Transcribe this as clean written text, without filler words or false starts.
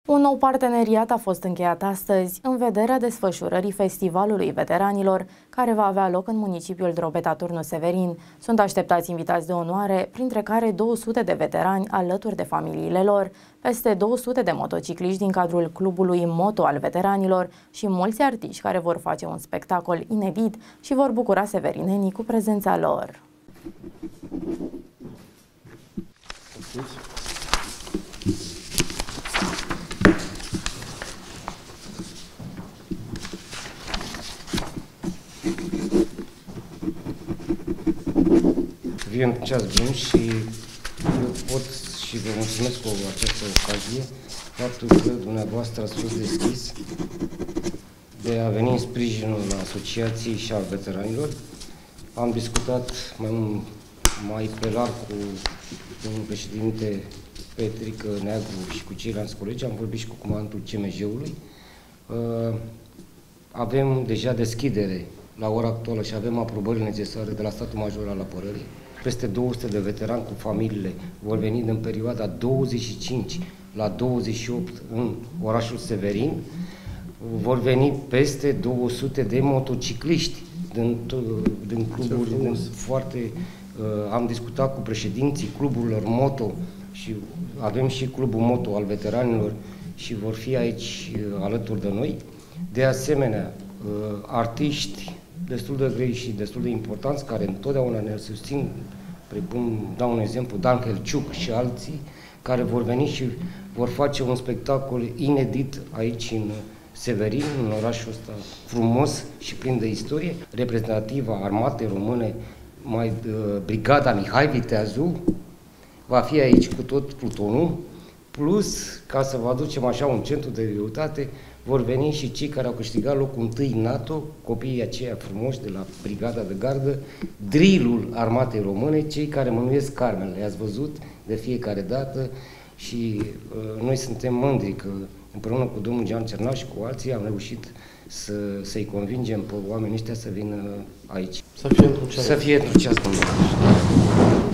Un nou parteneriat a fost încheiat astăzi în vederea desfășurării Festivalului Veteranilor, care va avea loc în municipiul Drobeta-Turnul Severin. Sunt așteptați invitați de onoare, printre care 200 de veterani alături de familiile lor, peste 200 de motocicliști din cadrul clubului Moto al veteranilor și mulți artiști care vor face un spectacol inedit și vor bucura severinenii cu prezența lor. Vin ceas bun și pot și vă mulțumesc cu această ocazie faptul că dumneavoastră ați fost deschis de a veni în sprijinul asociației și al veteranilor. Am discutat mai pe larg cu domnul președinte Petrică Neagru și cu ceilalți colegi, am vorbit și cu comandantul CMJ-ului. Avem deja deschidere la ora actuală și avem aprobări necesare de la Statul Major al Apărării. Peste 200 de veterani cu familiile vor veni în perioada 25 la 28 în orașul Severin. Vor veni peste 200 de motocicliști din cluburi foarte... Am discutat cu președinții cluburilor moto și avem și clubul moto al veteranilor și vor fi aici alături de noi. De asemenea, artiști destul de grei și destul de importanți, care întotdeauna ne susțin, precum, dau un exemplu, Dan Helciuc și alții, care vor veni și vor face un spectacol inedit aici în Severin, în orașul ăsta frumos și plin de istorie, reprezentativă a Armatei Române, Brigada Mihai Viteazu, va fi aici cu tot plutonul, plus, ca să vă aducem așa un centru de greutate, vor veni și cei care au câștigat locul întâi NATO, copiii aceia frumoși de la Brigada de Gardă, drill-ul Armatei Române, cei care mânuiesc carmele. Le-ați văzut de fiecare dată și noi suntem mândri că împreună cu domnul Jean Cernaș și cu alții am reușit să-i convingem pe oamenii ăștia să vină aici. Să fie într-un ceas. Să fie într-un ceas, domnule.